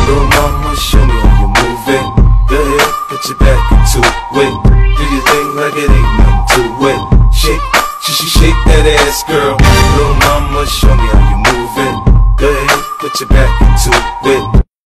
Little mama, show me how you moving. Go ahead, put your back into it. Do your thing like it ain't nothing to it. Shake, shake that ass, girl. Little mama, show me how you moving. Go ahead, put your back into it.